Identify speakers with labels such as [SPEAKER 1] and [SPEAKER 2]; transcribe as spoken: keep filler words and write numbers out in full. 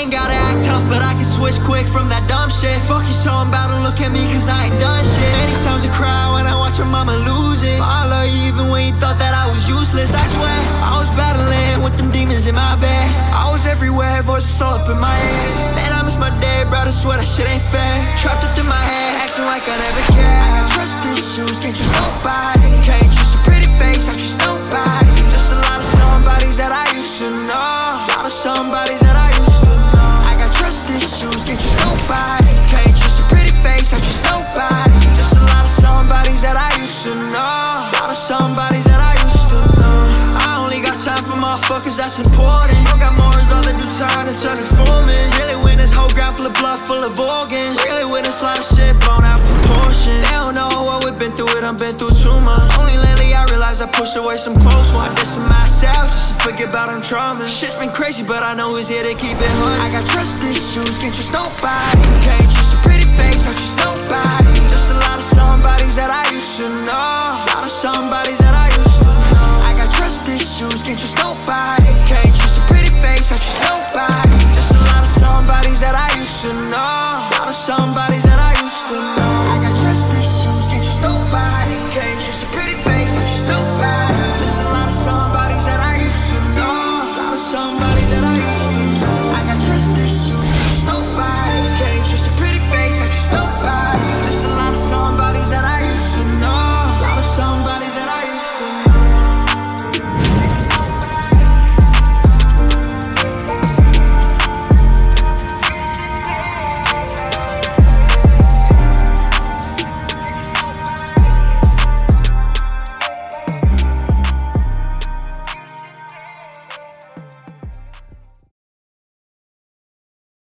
[SPEAKER 1] I ain't gotta act tough, but I can switch quick from that dumb shit. Fuck you, so I'm about to look at me cause I ain't done shit. Many times I cry when I watch your mama lose it. I love you even when you thought that I was useless. I swear, I was battling with them demons in my bed. I was everywhere, voices all up in my head. Man, I miss my day, brother, swear that shit ain't fair. Trapped up in my head, acting like I never cared. I got trust issues, can't trust nobody. Can't trust a pretty face, I trust nobody. Just a lot of somebodies that I used to know. A lot of somebodies that I used to know. I got trust issues, can't trust nobody. Can't trust a pretty face, I trust nobody. Just a lot of somebodies that I used to know. A lot of somebodies that I used to know. I only got time for motherfuckers that's important. I got more as rather do time than turn informant. Really win this whole ground full of blood, full of organs. Really witness a lot of shit blown out proportion. They don't know what we've been through, it I've been through too much. Only lately I realized I pushed away some close ones. I dissing myself just to forget about them traumas. Shit's been crazy, but I know who's here to keep it hood. I got trust issues, can't trust nobody. Can't trust a pretty face, I trust nobody. Just a lot of somebodies that I used to know. A lot of somebodies that I